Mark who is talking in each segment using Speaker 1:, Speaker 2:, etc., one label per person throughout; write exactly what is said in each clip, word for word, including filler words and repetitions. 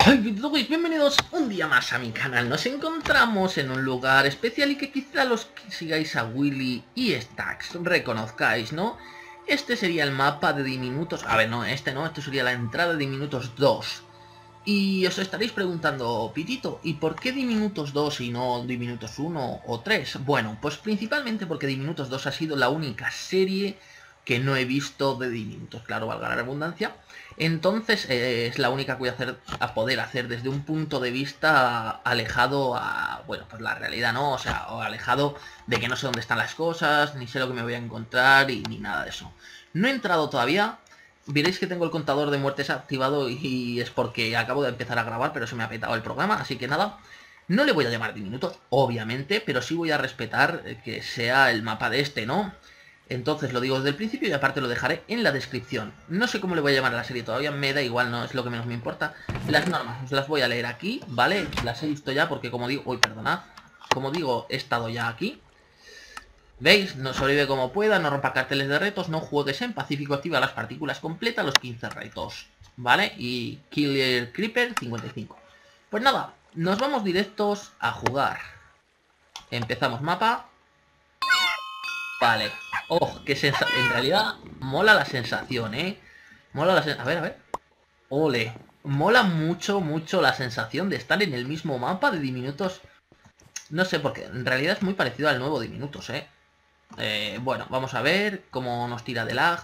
Speaker 1: Hey, videojuegos, bienvenidos un día más a mi canal. Nos encontramos en un lugar especial y que quizá los que sigáis a Willy y Stacks reconozcáis, ¿no? Este sería el mapa de Diminutos. A ver, no, este no, esto sería la entrada de Diminutos dos. Y os estaréis preguntando, Pitito, ¿y por qué Diminutos dos y no Diminutos uno o tres? Bueno, pues principalmente porque Diminutos dos ha sido la única serie que no he visto de Diminutos, claro, valga la redundancia. Entonces eh, es la única que voy a, hacer, a poder hacer desde un punto de vista alejado a, bueno, pues la realidad, ¿no? O sea, o alejado de que no sé dónde están las cosas, ni sé lo que me voy a encontrar y ni nada de eso. No he entrado todavía. Veréis que tengo el contador de muertes activado y es porque acabo de empezar a grabar, pero se me ha petado el programa, así que nada. No le voy a llamar Diminutos, obviamente, pero sí voy a respetar que sea el mapa de este, ¿no? Entonces lo digo desde el principio y aparte lo dejaré en la descripción. No sé cómo le voy a llamar a la serie todavía, me da igual, no es lo que menos me importa. Las normas os las voy a leer aquí, ¿vale? Las he visto ya porque como digo... Uy, perdonad. Como digo, he estado ya aquí. ¿Veis? No sobrevive como pueda, no rompa carteles de retos, no juegues en pacífico, activa las partículas, completa los quince retos, ¿vale? Y Killer Creeper cincuenta y cinco. Pues nada, nos vamos directos a jugar. Empezamos mapa. Vale. Oh, qué sensación. En realidad, mola la sensación, ¿eh? Mola la sensación. A ver, a ver. Ole. Mola mucho, mucho la sensación de estar en el mismo mapa de Diminutos. No sé, porque en realidad es muy parecido al nuevo Diminutos, ¿eh? Eh, bueno, vamos a ver cómo nos tira de lag.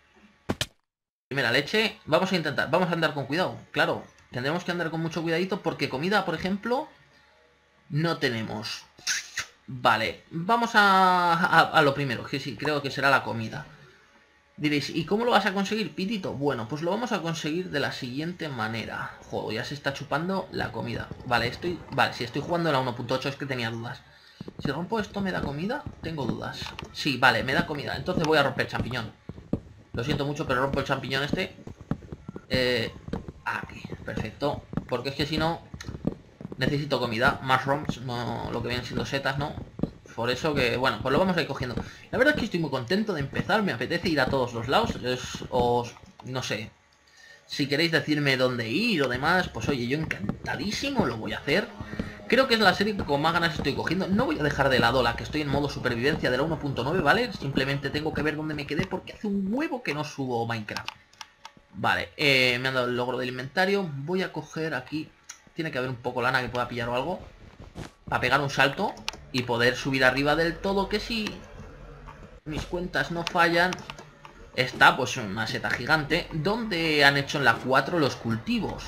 Speaker 1: Primera leche. Vamos a intentar, vamos a andar con cuidado. Claro, tendremos que andar con mucho cuidadito porque comida, por ejemplo, no tenemos. Vale, vamos a, a, a lo primero, que sí, creo que será la comida. Diréis, ¿y cómo lo vas a conseguir, Pitito? Bueno, pues lo vamos a conseguir de la siguiente manera. Joder, ya se está chupando la comida. Vale, estoy... Vale, si estoy jugando en la uno punto ocho es que tenía dudas. Si rompo esto, ¿me da comida? Tengo dudas. Sí, vale, me da comida. Entonces voy a romper el champiñón. Lo siento mucho, pero rompo el champiñón este. Eh... Aquí, perfecto. Porque es que si no... Necesito comida. Mushrooms, no lo que vienen siendo setas, ¿no? Por eso que, bueno, pues lo vamos a ir cogiendo. La verdad es que estoy muy contento de empezar. Me apetece ir a todos los lados. Os, os no sé. Si queréis decirme dónde ir o demás, pues oye, yo encantadísimo lo voy a hacer. Creo que es la serie que con más ganas estoy cogiendo. No voy a dejar de lado la que estoy en modo supervivencia de la uno punto nueve, ¿vale? Simplemente tengo que ver dónde me quedé porque hace un huevo que no subo Minecraft. Vale, eh, me han dado el logro del inventario. Voy a coger aquí... Tiene que haber un poco lana que pueda pillar o algo. Para pegar un salto y poder subir arriba del todo, que si mis cuentas no fallan... Está pues una seta gigante donde han hecho en la cuatro los cultivos.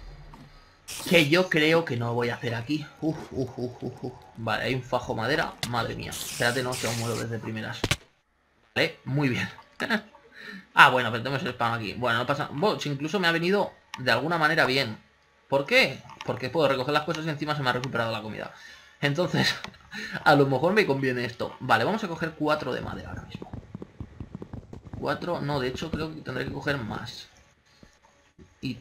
Speaker 1: Que yo creo que no voy a hacer aquí. Uf, uf, uf, uf, uf. Vale, hay un fajo madera. Madre mía. Espérate, no, que aún muero desde primeras. Vale, muy bien. Ah, bueno, pero tenemos el spam aquí. Bueno, no pasa... Bueno, incluso me ha venido de alguna manera bien. ¿Por qué? Porque puedo recoger las cosas y encima se me ha recuperado la comida. Entonces, a lo mejor me conviene esto. Vale, vamos a coger cuatro de madera ahora mismo. Cuatro, no, de hecho creo que tendré que coger más. Y...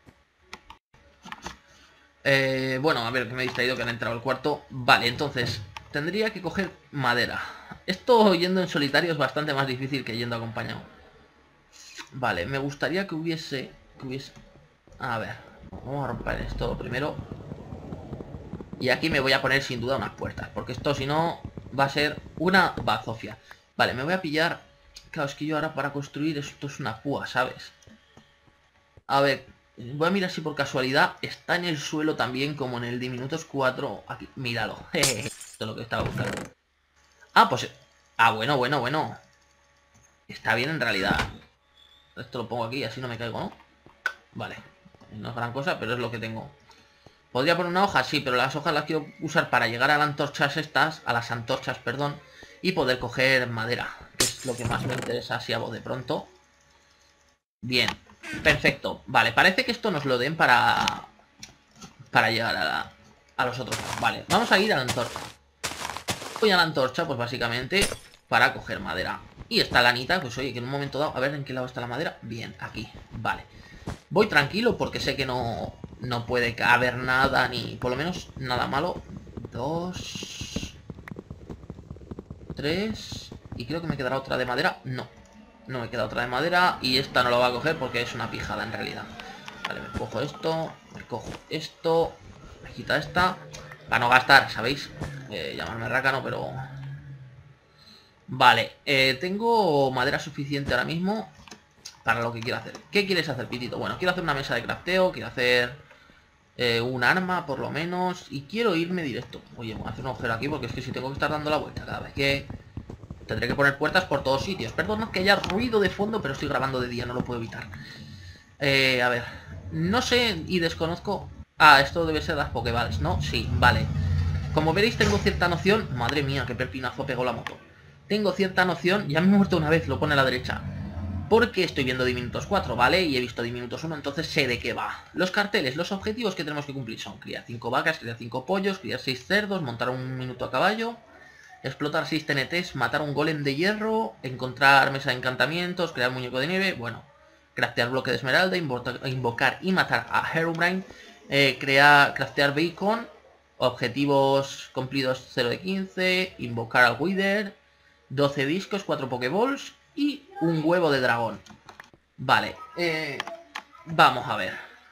Speaker 1: Eh, bueno, a ver, que me he distraído que han entrado al cuarto. Vale, entonces, tendría que coger madera. Esto yendo en solitario es bastante más difícil que yendo acompañado. Vale, me gustaría que hubiese... Que hubiese... A ver, vamos a romper esto primero. Y aquí me voy a poner sin duda unas puertas, porque esto si no va a ser una bazofia. Vale, me voy a pillar... Claro, es que yo ahora para construir esto es una púa, ¿sabes? A ver, voy a mirar si por casualidad está en el suelo también como en el Diminutos cuatro. Aquí, míralo. Esto es lo que estaba buscando. Ah, pues... Ah, bueno, bueno, bueno. Está bien en realidad. Esto lo pongo aquí, así no me caigo, ¿no? Vale. No es gran cosa, pero es lo que tengo. ¿Podría poner una hoja? Sí, pero las hojas las quiero usar para llegar a las antorchas estas, a las antorchas, perdón, y poder coger madera, que es lo que más me interesa así a voz de pronto. Bien, perfecto. Vale, parece que esto nos lo den para... Para llegar a, la... a los otros. Vale, vamos a ir a la antorcha. Voy a la antorcha, pues básicamente, para coger madera. Y esta lanita, pues oye, que en un momento dado... A ver, ¿en qué lado está la madera? Bien, aquí, vale. Voy tranquilo porque sé que no... No puede haber nada, ni por lo menos nada malo. Dos... Tres... Y creo que me quedará otra de madera. No, no me queda otra de madera. Y esta no la voy a coger porque es una pijada en realidad. Vale, me cojo esto, me cojo esto, me quita esta, para no gastar, ¿sabéis? Eh, llamarme rácano, pero... Vale, eh, tengo madera suficiente ahora mismo para lo que quiero hacer. ¿Qué quieres hacer, Pitito? Bueno, quiero hacer una mesa de crafteo, quiero hacer eh, un arma, por lo menos, y quiero irme directo. Oye, voy a hacer un agujero aquí porque es que si tengo que estar dando la vuelta cada vez que... Tendré que poner puertas por todos sitios. Perdón que haya ruido de fondo, pero estoy grabando de día, no lo puedo evitar. Eh, a ver, no sé y desconozco... Ah, esto debe ser las Pokéballs, ¿no? Sí, vale. Como veréis tengo cierta noción... Madre mía, qué pepinazo pegó la moto. Tengo cierta noción, ya me he muerto una vez, lo pone a la derecha. Porque estoy viendo Diminutos cuatro, ¿vale? Y he visto Diminutos uno, entonces sé de qué va. Los carteles, los objetivos que tenemos que cumplir son criar cinco vacas, criar cinco pollos, criar seis cerdos, montar un minuto a caballo, explotar seis T N Ts, matar un golem de hierro, encontrar mesa de encantamientos, crear muñeco de nieve, bueno, craftear bloque de esmeralda, invocar y matar a Herobrine, eh, crear, craftear bacon, objetivos cumplidos cero de quince, invocar al Wither, doce discos, cuatro Pokéballs y un huevo de dragón. Vale, eh, vamos a ver.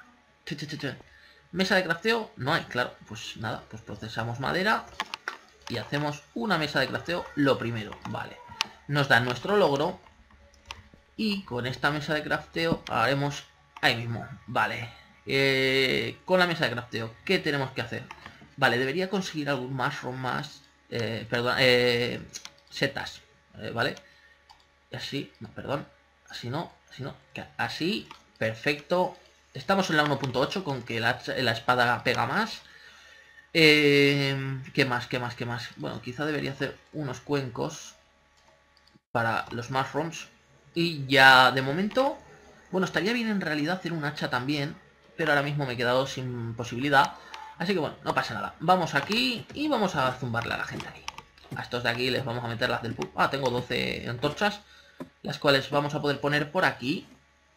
Speaker 1: Mesa de crafteo, no hay, claro. Pues nada, pues procesamos madera y hacemos una mesa de crafteo lo primero. Vale, nos da nuestro logro y con esta mesa de crafteo haremos ahí mismo. Vale, eh, con la mesa de crafteo, ¿qué tenemos que hacer? Vale, debería conseguir algún mushroom más. Eh, perdón, eh, setas, eh, ¿vale? Así, no, perdón, así no, así no, así, perfecto. Estamos en la uno punto ocho con que la, la espada pega más. Eh, ¿Qué más, qué más, qué más? Bueno, quizá debería hacer unos cuencos para los mushrooms. Y ya, de momento, bueno, estaría bien en realidad hacer un hacha también, pero ahora mismo me he quedado sin posibilidad. Así que bueno, no pasa nada. Vamos aquí y vamos a zumbarle a la gente aquí. A estos de aquí les vamos a meter las del pub. Ah, tengo doce antorchas, las cuales vamos a poder poner por aquí.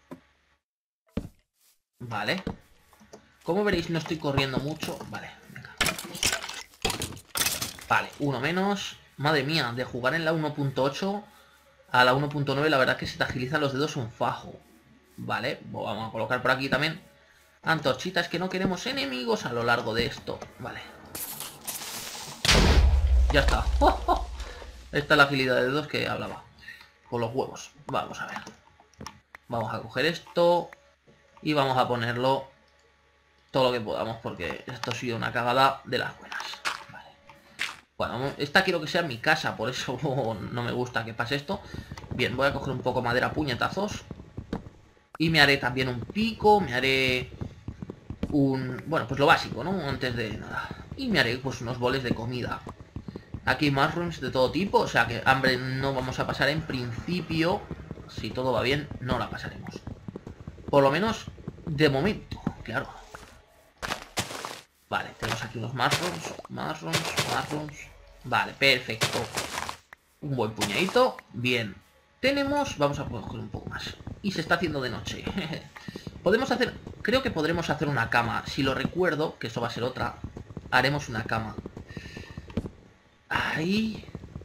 Speaker 1: Vale. Como veréis no estoy corriendo mucho. Vale, venga. Vale, uno menos. Madre mía, de jugar en la uno punto ocho a la uno punto nueve la verdad que se te agilizan los dedos un fajo. Vale, vamos a colocar por aquí también antorchitas, que no queremos enemigos a lo largo de esto. Vale. Ya está. ¡Oh, oh! Esta es la agilidad de dedos que hablaba. Con los huevos. Vamos a ver. Vamos a coger esto y vamos a ponerlo todo lo que podamos, porque esto ha sido una cagada de las buenas. Vale. Bueno, esta quiero que sea mi casa, por eso no me gusta que pase esto. Bien, voy a coger un poco de madera a puñetazos. Y me haré también un pico, me haré un... Bueno, pues lo básico, ¿no? Antes de nada. Y me haré pues unos boles de comida. Aquí hay mushrooms de todo tipo, o sea que hambre no vamos a pasar en principio. Si todo va bien, no la pasaremos. Por lo menos de momento, claro. Vale, tenemos aquí unos mushrooms, mushrooms, mushrooms. Vale, perfecto. Un buen puñadito, bien. Tenemos, vamos a coger un poco más. Y se está haciendo de noche. Podemos hacer, creo que podremos hacer una cama. Si lo recuerdo, que eso va a ser otra, haremos una cama. Ahí.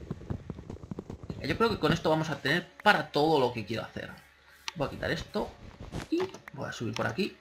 Speaker 1: Yo creo que con esto vamos a tener para todo lo que quiero hacer. Voy a quitar esto y voy a subir por aquí.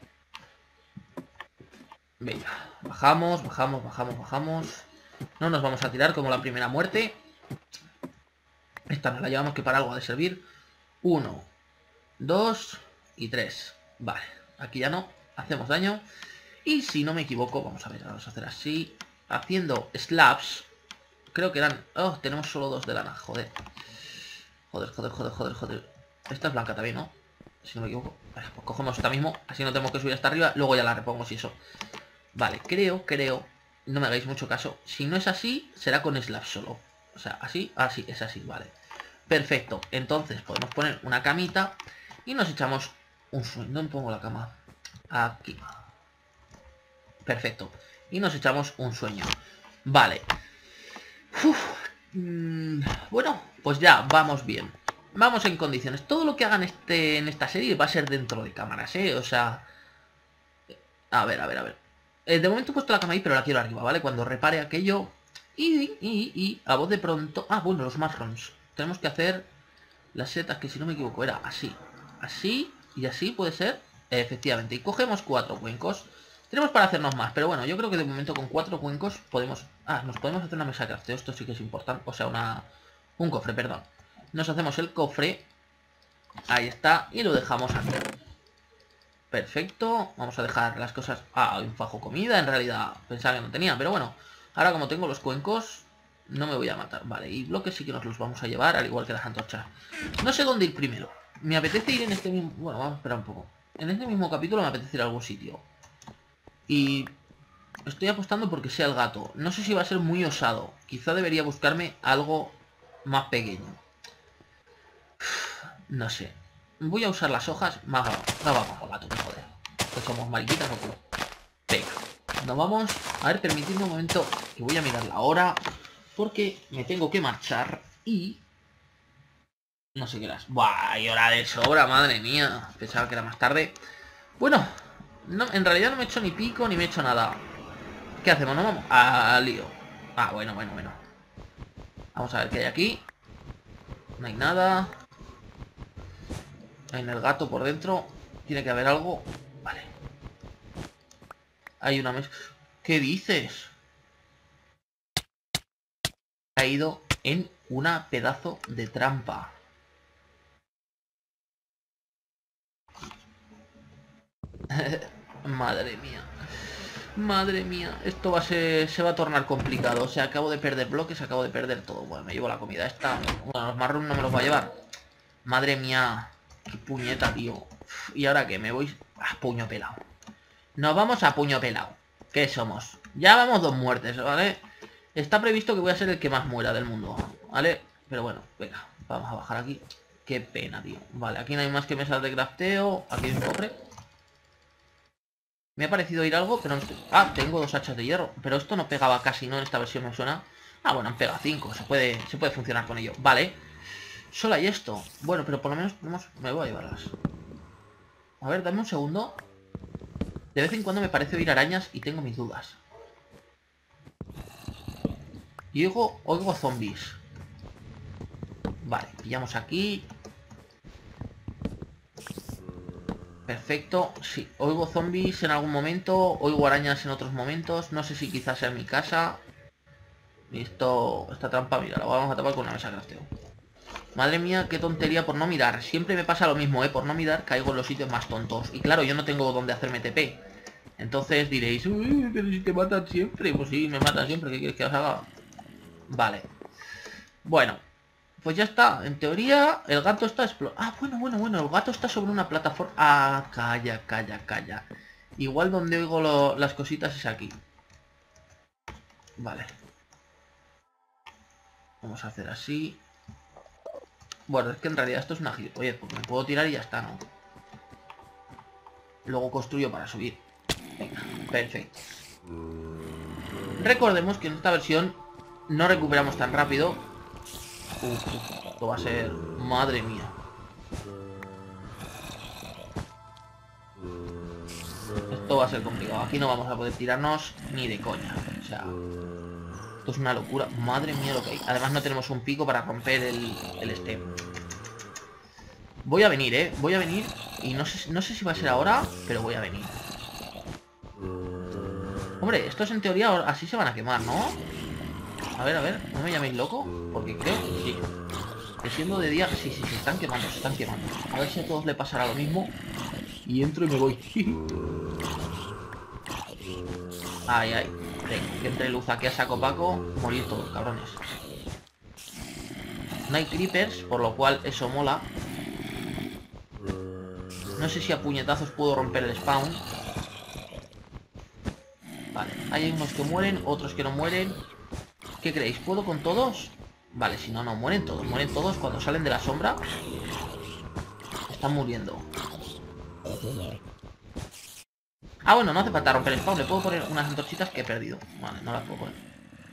Speaker 1: Venga, bajamos, bajamos, bajamos, bajamos. No nos vamos a tirar como la primera muerte. Esta nos la llevamos, que para algo ha de servir. Uno, dos y tres. Vale, aquí ya no hacemos daño. Y si no me equivoco, vamos a ver, vamos a hacer así. Haciendo slabs. Creo que eran... Oh, tenemos solo dos de lana, joder. Joder, joder, joder, joder, joder. Esta es blanca también, ¿no? Si no me equivoco. Vale, pues cogemos esta mismo. Así no tenemos que subir hasta arriba. Luego ya la repongo si eso. Vale, creo, creo. No me hagáis mucho caso. Si no es así, será con slabs solo. O sea, así, así, es así, vale. Perfecto. Entonces podemos poner una camita y nos echamos un sueño. ¿Dónde pongo la cama? Aquí. Perfecto. Y nos echamos un sueño. Vale. Uf. Mm, bueno, pues ya, vamos bien. Vamos en condiciones. Todo lo que hagan este, en esta serie va a ser dentro de cámaras, ¿eh? O sea... A ver, a ver, a ver. Eh, de momento he puesto la cama ahí, pero la quiero arriba, ¿vale? Cuando repare aquello... Y, y, y, a voz de pronto... Ah, bueno, los mushrooms. Tenemos que hacer las setas, que si no me equivoco era así. Así y así, ¿puede ser? Efectivamente. Y cogemos cuatro cuencos. Tenemos para hacernos más, pero bueno, yo creo que de momento con cuatro cuencos podemos... Ah, nos podemos hacer una mesa de crafteo. Esto sí que es importante. O sea, una... un cofre, perdón. Nos hacemos el cofre. Ahí está. Y lo dejamos aquí. Perfecto. Vamos a dejar las cosas... Ah, un fajo comida. En realidad pensaba que no tenía, pero bueno. Ahora como tengo los cuencos, no me voy a matar. Vale, y bloques sí que nos los vamos a llevar, al igual que las antorchas. No sé dónde ir primero. Me apetece ir en este mismo... Bueno, vamos a esperar un poco. En este mismo capítulo me apetece ir a algún sitio. Y estoy apostando porque sea el gato. No sé si va a ser muy osado. Quizá debería buscarme algo más pequeño. No sé. Voy a usar las hojas. Más no vamos con gato, joder. Que somos mariquitas o qué. Venga. Nos vamos. A ver, permitidme un momento que voy a mirar la hora. Porque me tengo que marchar. Y... no sé qué horas. Buah, hay hora de sobra, madre mía. Pensaba que era más tarde. Bueno, no, en realidad no me he hecho ni pico ni me he hecho nada. ¿Qué hacemos? ¿No vamos? Al lío. Ah, bueno, bueno, bueno. Vamos a ver qué hay aquí. No hay nada. En el gato por dentro tiene que haber algo. Vale. Hay una mesa. ¿Qué dices? Ha ido en una pedazo de trampa. Madre mía. Madre mía. Esto va a ser... se va a tornar complicado. O sea, acabo de perder bloques, acabo de perder todo. Bueno, me llevo la comida esta. Bueno, los marrón no me los va a llevar. Madre mía. Qué puñeta, tío. ¿Y ahora qué? Me voy a puño pelado. Nos vamos a puño pelado. ¿Qué somos? Ya vamos dos muertes, ¿vale? Está previsto que voy a ser el que más muera del mundo, ¿vale? Pero bueno, venga, vamos a bajar aquí. Qué pena, tío. Vale, aquí no hay más que mesas de crafteo. Aquí hay un cofre. Me ha parecido ir algo, pero no estoy... Ah, tengo dos hachas de hierro. Pero esto no pegaba casi, ¿no? En esta versión me suena. Ah, bueno, han pegado cinco. Se puede, se puede funcionar con ello. Vale. Solo hay esto. Bueno, pero por lo menos tenemos... me voy a llevarlas. A ver, dame un segundo. De vez en cuando me parece oír arañas y tengo mis dudas. Y oigo, oigo zombies. Vale, pillamos aquí. Perfecto, sí, oigo zombies en algún momento, oigo arañas en otros momentos. No sé si quizás sea en mi casa. Y esto, esta trampa, mira, la vamos a tapar con una mesa de crafteo. Madre mía, qué tontería por no mirar. Siempre me pasa lo mismo, ¿eh? Por no mirar caigo en los sitios más tontos. Y claro, yo no tengo donde hacerme T P. Entonces diréis, uy, pero si te matan siempre. Pues sí, me matan siempre, ¿qué quieres que os haga? Vale. Bueno, pues ya está. En teoría, el gato está explorando. Ah, bueno, bueno, bueno, el gato está sobre una plataforma. Ah, calla, calla, calla. Igual donde oigo lo... las cositas es aquí. Vale. Vamos a hacer así. Bueno, es que en realidad esto es una gilipollez, porque me puedo tirar y ya está, ¿no? Luego construyo para subir. Venga, perfecto. Recordemos que en esta versión no recuperamos tan rápido. Uf, uf, esto va a ser... madre mía. Esto va a ser complicado. Aquí no vamos a poder tirarnos ni de coña. O sea... esto es una locura. Madre mía lo que hay. Además no tenemos un pico para romper el, el este. Voy a venir, ¿eh? Voy a venir. Y no sé, no sé si va a ser ahora, pero voy a venir. Hombre, estos en teoría así se van a quemar, ¿no? A ver, a ver. ¿No me llaméis loco? Porque creo que sí. Que siendo de día... sí, sí, se están quemando, se están quemando. A ver si a todos le pasará lo mismo. Y entro y me voy. Ay, ay. Venga, que entre luz aquí a saco paco. Morir todos, cabrones. No hay creepers, por lo cual eso mola. No sé si a puñetazos puedo romper el spawn. Vale, hay unos que mueren, otros que no mueren. ¿Qué creéis? ¿Puedo con todos? Vale, si no, no, mueren todos. Mueren todos cuando salen de la sombra. Están muriendo. Ah, bueno, no hace falta romper el spawn. Le puedo poner unas antorchitas que he perdido. Vale, no las puedo poner.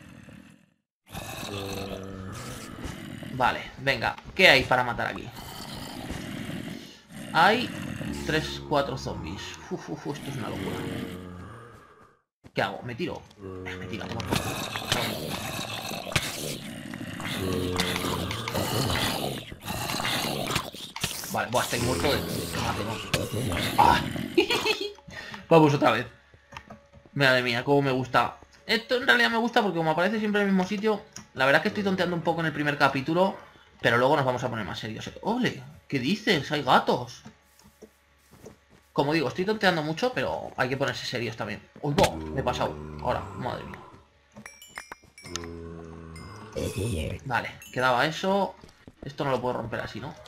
Speaker 1: Vale, venga. ¿Qué hay para matar aquí? Hay tres, cuatro zombies. Uf, uf, esto es una locura. ¿Qué hago? ¿Me tiro? Me tiro, como Vale, buah, estoy muerto de... ¡Ah! Vamos otra vez. Madre mía, cómo me gusta. Esto en realidad me gusta porque como aparece siempre en el mismo sitio, la verdad es que estoy tonteando un poco en el primer capítulo, pero luego nos vamos a poner más serios. ¡Ole! ¿Qué dices? ¡Hay gatos! Como digo, estoy tonteando mucho, pero hay que ponerse serios también. ¡Uy, bo! Me he pasado. Ahora, madre mía. Vale, quedaba eso. Esto no lo puedo romper así, ¿no?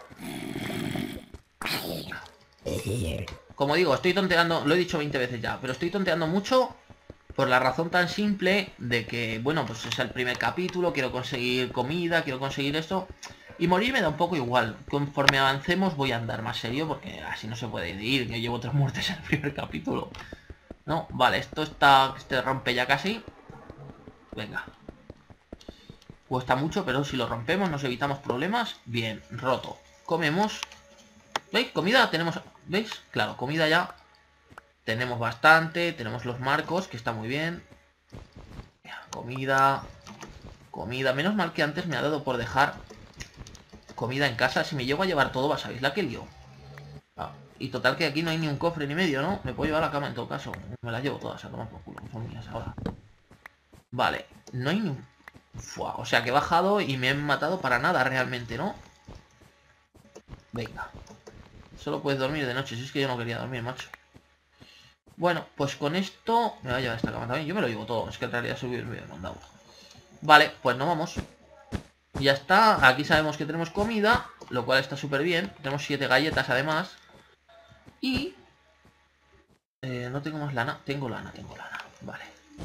Speaker 1: Como digo, estoy tonteando, lo he dicho veinte veces ya, pero estoy tonteando mucho por la razón tan simple de que, bueno, pues es el primer capítulo, quiero conseguir comida, quiero conseguir esto. Y morir me da un poco igual. Conforme avancemos voy a andar más serio porque así no se puede ir. Yo llevo tres muertes en el primer capítulo. No, vale, esto está... Este rompe ya casi. Venga. Cuesta mucho, pero si lo rompemos nos evitamos problemas. Bien, roto. Comemos. ¿Veis? Comida tenemos... ¿Veis? Claro, comida ya tenemos bastante. Tenemos los marcos, que está muy bien. Comida. Comida. Menos mal que antes me ha dado por dejar comida en casa. Si me llego a llevar todo, vas a ver la que lío. Ah, y total que aquí no hay ni un cofre ni medio, ¿no? Me puedo llevar la cama en todo caso. Me la llevo todas a tomar por culo. Son mías ahora. Vale. No hay ni un... Fua, o sea que he bajado y me han matado para nada realmente, ¿no? Venga. Solo puedes dormir de noche. Si es que yo no quería dormir, macho. Bueno, pues con esto me voy a llevar esta cama también. Yo me lo llevo todo. Es que en realidad subir me he mandado. Vale, pues no vamos. Ya está. Aquí sabemos que tenemos comida, lo cual está súper bien. Tenemos siete galletas además. Y... Eh, no tengo más lana. Tengo lana, tengo lana. Vale.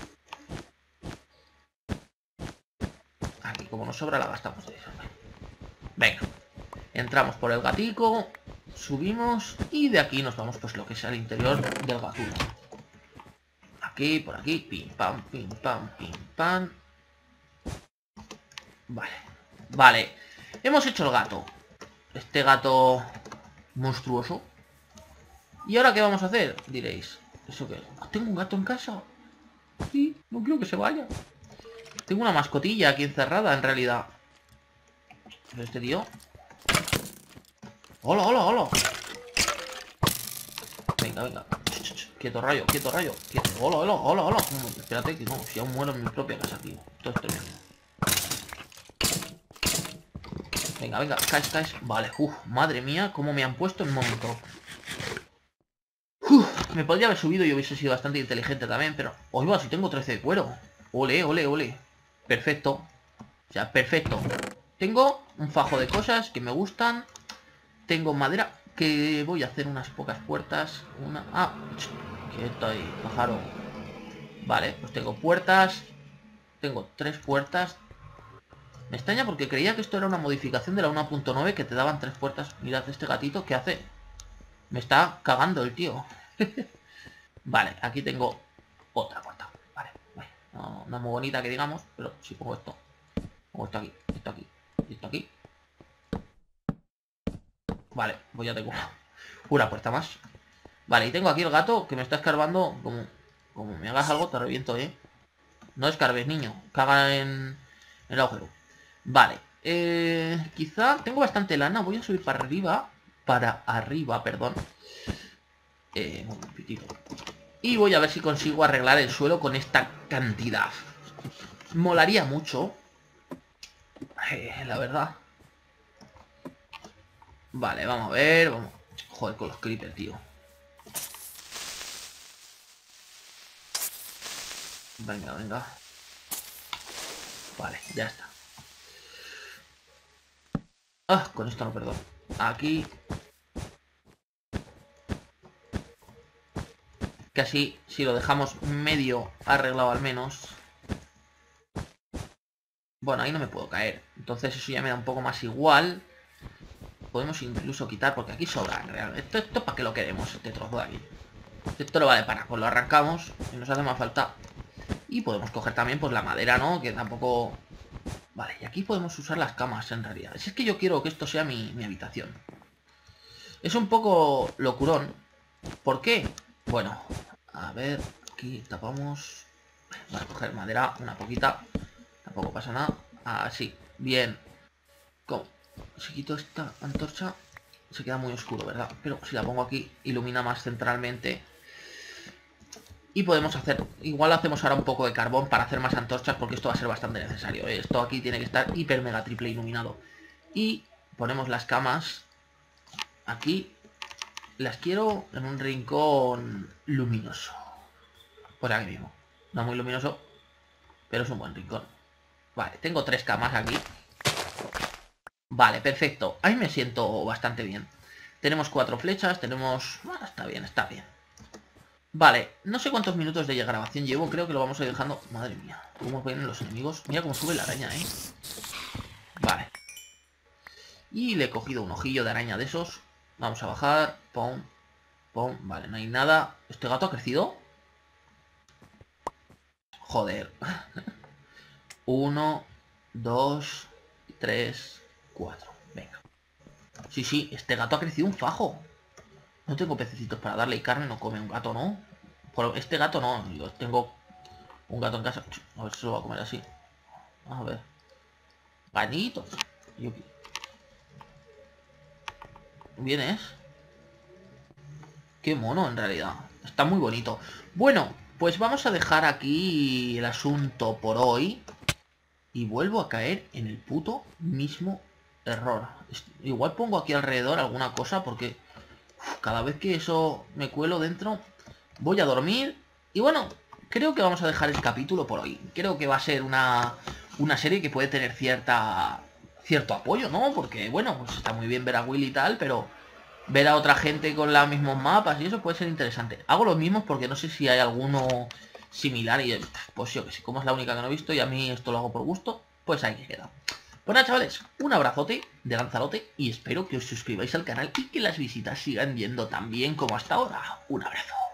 Speaker 1: Aquí, como nos sobra, la gastamos de eso. Venga. Entramos por el gatico. Subimos. Y de aquí nos vamos, pues, lo que es el interior del gatuno. Aquí, por aquí. Pim, pam, pim, pam, pim, pam. Vale. Vale. Hemos hecho el gato. Este gato monstruoso. ¿Y ahora qué vamos a hacer? Diréis. ¿Eso qué? ¿Tengo un gato en casa? Sí, no quiero que se vaya. Tengo una mascotilla aquí encerrada, en realidad. Pero este tío... ¡Hola, hola, hola! Venga, venga. Quieto rayo, quieto rayo. Quieto. ¡Hola, hola, hola, hola! Espérate, que no, si aún muero en mi propia casa, tío. Esto es tremendo. Venga, venga, caes, caes. Vale, uff, madre mía, cómo me han puesto en momento. Uf, me podría haber subido y hubiese sido bastante inteligente también, pero... Oiga, si tengo trece de cuero. Ole, ole, ole. Perfecto. O sea, perfecto. Tengo un fajo de cosas que me gustan. Tengo madera que voy a hacer unas pocas puertas. Una... Ah, quieto ahí, pájaro. Vale, pues tengo puertas. Tengo tres puertas. Me extraña porque creía que esto era una modificación de la uno punto nueve que te daban tres puertas. Mirad este gatito, ¿qué hace? Me está cagando el tío. Vale, aquí tengo otra puerta. Vale, vale. No, no es muy bonita que digamos, pero si pongo esto. Pongo esto aquí, esto aquí, esto aquí. Vale, pues ya tengo una puerta más. Vale, y tengo aquí el gato que me está escarbando. Como, como me hagas algo te reviento, ¿eh? No escarbes, niño. Caga en, en el agujero. Vale, eh, quizá tengo bastante lana. Voy a subir para arriba. Para arriba, perdón. Eh, un poquitito. Y voy a ver si consigo arreglar el suelo con esta cantidad. Molaría mucho. Eh, la verdad. Vale, vamos a ver. Vamos. Joder, con los creepers, tío. Venga, venga. Vale, ya está. Ah, con esto no, perdón. Aquí. Que así, si lo dejamos medio arreglado al menos. Bueno, ahí no me puedo caer. Entonces eso ya me da un poco más igual. Podemos incluso quitar, porque aquí sobra realmente. Esto, esto para qué lo queremos, este trozo de aquí. Esto no vale para nada, pues lo arrancamos y nos hace más falta. Y podemos coger también pues la madera, ¿no? Que tampoco... Vale, y aquí podemos usar las camas en realidad. Si es que yo quiero que esto sea mi, mi habitación. Es un poco locurón. ¿Por qué? Bueno, a ver, aquí tapamos. Voy a coger madera, una poquita. Tampoco pasa nada. Así, bien. ¿Cómo? Si quito esta antorcha se queda muy oscuro, ¿verdad? Pero si la pongo aquí, ilumina más centralmente. Y podemos hacer, igual hacemos ahora un poco de carbón para hacer más antorchas, porque esto va a ser bastante necesario, ¿eh? Esto aquí tiene que estar hiper mega triple iluminado. Y ponemos las camas aquí. Las quiero en un rincón luminoso. Por aquí mismo. No muy luminoso, pero es un buen rincón. Vale, tengo tres camas aquí. Vale, perfecto. Ahí me siento bastante bien. Tenemos cuatro flechas, tenemos... Bueno, está bien, está bien. Vale, no sé cuántos minutos de grabación llevo. Creo que lo vamos a ir dejando... Madre mía, cómo vienen los enemigos. Mira cómo sube la araña, ¿eh? Vale. Y le he cogido un ojillo de araña de esos. Vamos a bajar. Pum, pum. Vale, no hay nada. ¿Este gato ha crecido? Joder. Uno, dos, tres, cuatro. Venga. Sí, sí, este gato ha crecido un fajo. No tengo pececitos para darle carne, no come un gato, ¿no? Por este gato no, yo tengo un gato en casa. A ver si se lo va a comer así. A ver. Ganitos. Yuki. ¿Vienes? Qué mono, en realidad. Está muy bonito. Bueno, pues vamos a dejar aquí el asunto por hoy. Y vuelvo a caer en el puto mismo error. Igual pongo aquí alrededor alguna cosa porque uf, cada vez que eso me cuelo dentro voy a dormir. Y bueno, creo que vamos a dejar el capítulo por hoy. Creo que va a ser una, una serie que puede tener cierta cierto apoyo, ¿no? Porque bueno, pues está muy bien ver a Will y tal, pero ver a otra gente con los mismos mapas y eso puede ser interesante. Hago los mismos porque no sé si hay alguno similar y pues yo que sé, como es la única que no he visto y a mí esto lo hago por gusto, pues ahí queda. Pues nada, chavales, un abrazote de Lanzarote y espero que os suscribáis al canal y que las visitas sigan yendo tan bien como hasta ahora. Un abrazo.